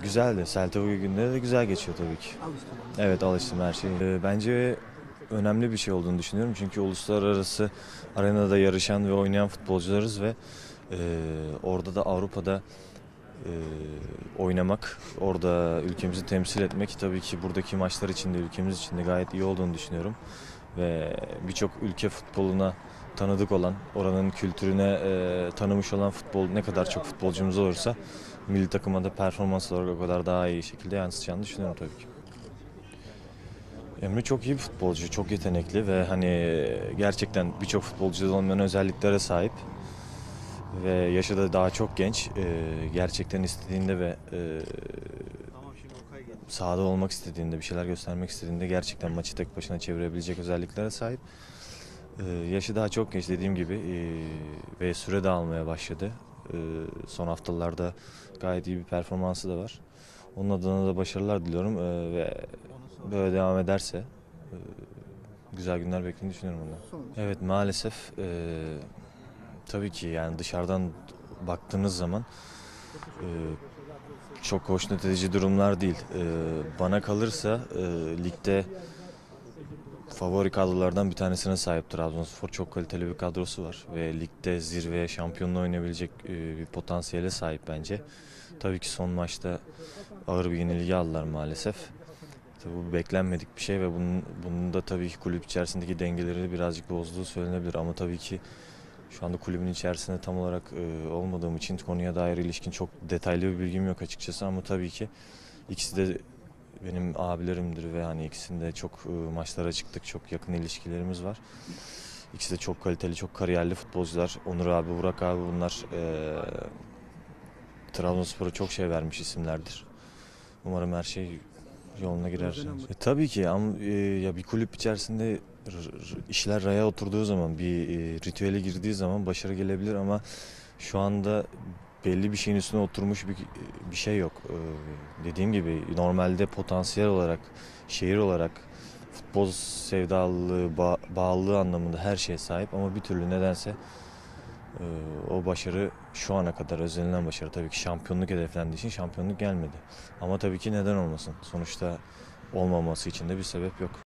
Güzeldi. Celta Vigo günleri de güzel geçiyor tabii ki. Alıştın. Evet, alıştım her şeye. Bence önemli bir şey olduğunu düşünüyorum. Çünkü uluslararası arenada yarışan ve oynayan futbolcularız ve orada da Avrupa'da e, oynamak, orada ülkemizi temsil etmek tabii ki buradaki maçlar için de ülkemiz için de gayet iyi olduğunu düşünüyorum. Ve birçok ülke futboluna tanıdık olan, oranın kültürüne tanımış olan futbol ne kadar çok futbolcumuz olursa milli takıma da performans olarak o kadar daha iyi şekilde yansıtacağını düşünüyorum tabii ki. Emre çok iyi bir futbolcu, çok yetenekli ve hani gerçekten birçok futbolcuda olmayan özelliklere sahip ve yaşı da daha çok genç. Gerçekten istediğinde ve sahada olmak istediğinde, bir şeyler göstermek istediğinde gerçekten maçı tek başına çevirebilecek özelliklere sahip. Yaşı daha çok genç dediğim gibi ve süre de almaya başladı. Son haftalarda gayet iyi bir performansı da var. Onun adına da başarılar diliyorum ve böyle devam ederse güzel günler beklediğini düşünüyorum ondan. Evet, maalesef tabii ki yani dışarıdan baktığınız zaman e, çok hoşnut edici durumlar değil. Bana kalırsa ligde favori kadrolardan bir tanesine sahip Trabzonspor. Çok kaliteli bir kadrosu var ve ligde zirveye, şampiyonluğa oynayabilecek bir potansiyele sahip bence. Tabii ki son maçta ağır bir yenilgi aldılar maalesef. Tabii bu beklenmedik bir şey ve bunun da tabii ki kulüp içerisindeki dengeleri birazcık bozduğu söylenebilir. Ama tabii ki şu anda kulübün içerisinde tam olarak olmadığım için konuya dair ilişkin çok detaylı bir bilgim yok açıkçası. Ama tabii ki ikisi de benim abilerimdir ve hani ikisinde çok maçlara çıktık, çok yakın ilişkilerimiz var. İkisi de çok kaliteli, çok kariyerli futbolcular. Onur abi, Burak abi bunlar Trabzonspor'a çok şey vermiş isimlerdir. Umarım her şey yoluna girer. Tabii ki ama ya bir kulüp içerisinde işler raya oturduğu zaman, bir ritüele girdiği zaman başarı gelebilir ama şu anda belli bir şeyin üstüne oturmuş bir şey yok. Dediğim gibi normalde potansiyel olarak, şehir olarak futbol sevdalılığı, bağlılığı anlamında her şeye sahip ama bir türlü nedense o başarı şu ana kadar özlenilen başarı tabii ki şampiyonluk hedeflendiği için şampiyonluk gelmedi. Ama tabii ki neden olmasın? Sonuçta olmaması için de bir sebep yok.